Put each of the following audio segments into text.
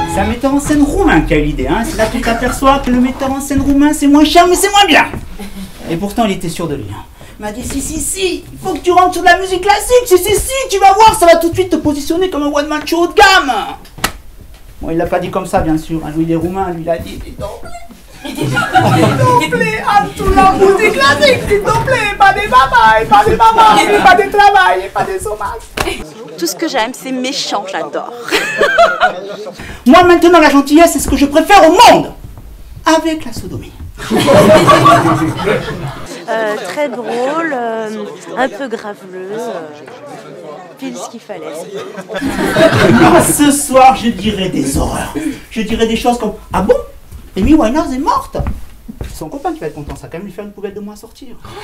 C'est un metteur en scène roumain qui a eu l'idée, hein. C'est là que tu t'aperçois que le metteur en scène roumain c'est moins cher mais c'est moins bien. Et pourtant il était sûr de lui. Hein. Il m'a dit si, il faut que tu rentres sur de la musique classique, si, tu vas voir, ça va tout de suite te positionner comme un one man show haut de gamme. Bon, il l'a pas dit comme ça bien sûr, hein. Lui il est roumain, lui il a dit s'il te plaît, à toute la musique classique, s'il te plaît, pas des babas, pas des mamas, pas des travail, pas des hommages. Tout ce que j'aime, c'est méchant, j'adore. Moi maintenant la gentillesse c'est ce que je préfère au monde. Avec la sodomie. Très drôle, un peu graveleux, pile ce qu'il fallait. Ce soir je dirais des horreurs. Je dirais des choses comme ah bon, Amy Winehouse est morte. C'est son copain qui va être content, ça va quand même lui faire une poubelle de moins sortir.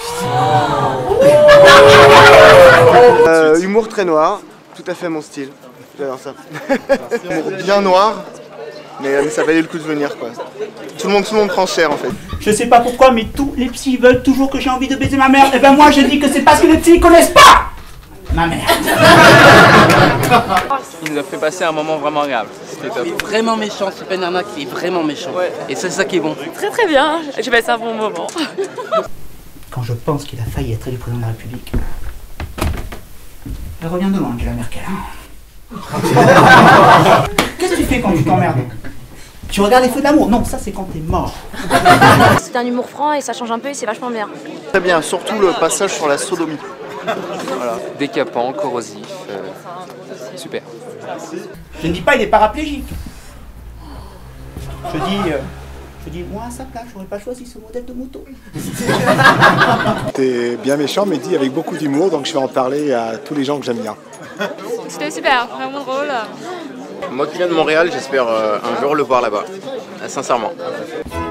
Humour très noir, tout à fait mon style. J'adore ça. Humour bien noir, mais ça valait le coup de venir quoi. Tout le monde prend cher en fait. Je sais pas pourquoi, mais tous les psys veulent toujours que j'ai envie de baiser ma mère. Et ben moi je dis que c'est parce que les psys connaissent pas ma mère. Il nous a fait passer un moment vraiment agréable. C'était top. Vraiment méchant, c'est pas une arnaque, il est vraiment méchant. Ouais. Et c'est ça qui est bon. Très bien, j'ai passé un bon moment. Quand je pense qu'il a failli être élu président de la République, elle revient de loin, Angela Merkel. Qu'est-ce que tu fais quand tu t'emmerdes? Tu regardes les feux de l'amour? Non, ça c'est quand t'es mort. C'est un humour franc et ça change un peu et c'est vachement bien. Très bien, surtout le passage sur la sodomie. Voilà. Décapant, corrosif, super. Je ne dis pas il est paraplégique. Je dis moi à sa place, j'aurais pas choisi ce modèle de moto. T'es bien méchant mais dit avec beaucoup d'humour, donc je vais en parler à tous les gens que j'aime bien. C'était super, vraiment drôle. Moi qui viens de Montréal, j'espère un jour le voir là-bas, sincèrement.